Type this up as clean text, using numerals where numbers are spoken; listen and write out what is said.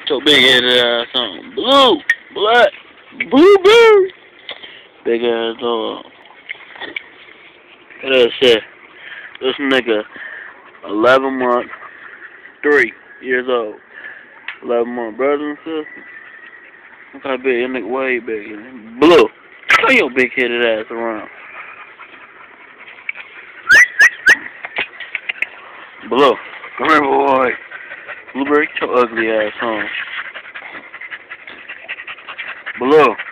your big headed ass on. Blue, black, blueberry. Big ass dog. What else shit? This nigga, 11 months, 3 years old. 11 months, brothers and sisters. Look how big that nigga way bigger. Blue, turn your big headed ass around. Blue, come here, boy. Blueberry, get your ugly ass home. Blue.